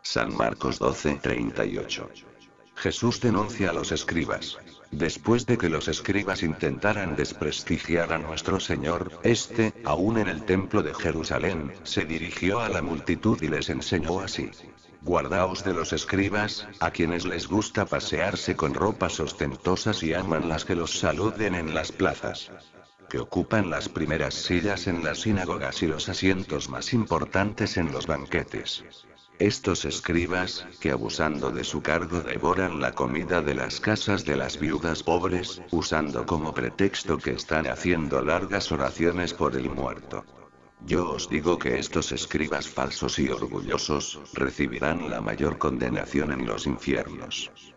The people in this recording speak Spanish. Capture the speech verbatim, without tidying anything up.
San Marcos doce treinta y ocho. Jesús denuncia a los escribas. Después de que los escribas intentaran desprestigiar a nuestro Señor, este, aún en el templo de Jerusalén, se dirigió a la multitud y les enseñó así. Guardaos de los escribas, a quienes les gusta pasearse con ropas ostentosas y aman las que los saluden en las plazas. Que ocupan las primeras sillas en las sinagogas y los asientos más importantes en los banquetes. Estos escribas, que abusando de su cargo devoran la comida de las casas de las viudas pobres, usando como pretexto que están haciendo largas oraciones por el muerto. Yo os digo que estos escribas falsos y orgullosos, recibirán la mayor condenación en los infiernos.